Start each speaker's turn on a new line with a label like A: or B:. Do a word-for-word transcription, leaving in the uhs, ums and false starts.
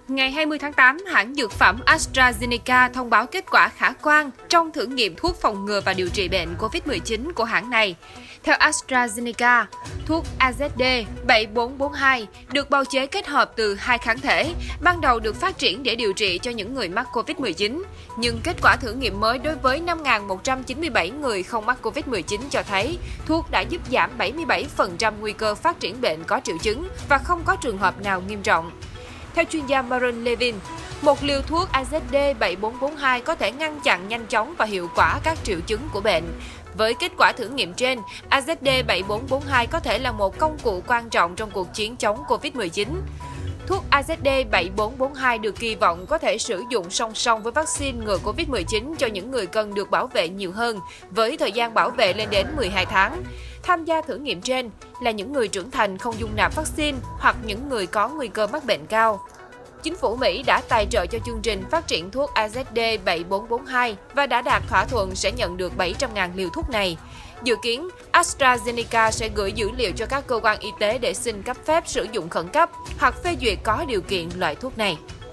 A: Ngày hai mươi tháng tám, hãng dược phẩm AstraZeneca thông báo kết quả khả quan trong thử nghiệm thuốc phòng ngừa và điều trị bệnh Covid mười chín của hãng này. Theo AstraZeneca, thuốc A Z D bảy bốn bốn hai được bào chế kết hợp từ hai kháng thể, ban đầu được phát triển để điều trị cho những người mắc Covid mười chín. Nhưng kết quả thử nghiệm mới đối với năm nghìn một trăm chín mươi bảy người không mắc Covid mười chín cho thấy thuốc đã giúp giảm bảy mươi bảy phần trăm nguy cơ phát triển bệnh có triệu chứng và không có trường hợp nào nghiêm trọng. Theo chuyên gia Maron Levin, một liều thuốc A Z D bảy bốn bốn hai có thể ngăn chặn nhanh chóng và hiệu quả các triệu chứng của bệnh. Với kết quả thử nghiệm trên, A Z D bảy bốn bốn hai có thể là một công cụ quan trọng trong cuộc chiến chống Covid mười chín. Thuốc A Z D bảy bốn bốn hai được kỳ vọng có thể sử dụng song song với vaccine ngừa Covid mười chín cho những người cần được bảo vệ nhiều hơn, với thời gian bảo vệ lên đến mười hai tháng. Tham gia thử nghiệm trên là những người trưởng thành không dung nạp vaccine hoặc những người có nguy cơ mắc bệnh cao. Chính phủ Mỹ đã tài trợ cho chương trình phát triển thuốc A Z D bảy bốn bốn hai và đã đạt thỏa thuận sẽ nhận được bảy trăm nghìn liều thuốc này. Dự kiến, AstraZeneca sẽ gửi dữ liệu cho các cơ quan y tế để xin cấp phép sử dụng khẩn cấp hoặc phê duyệt có điều kiện loại thuốc này.